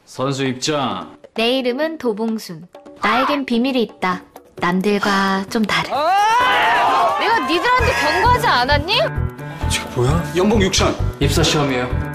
선수 입장. 내 이름은 도봉순. 나에겐 비밀이 있다. 남들과 좀 다른. 내가 니들한테 경고하지 않았니? 지금 뭐야? 연봉 6천. 입사 시험이에요.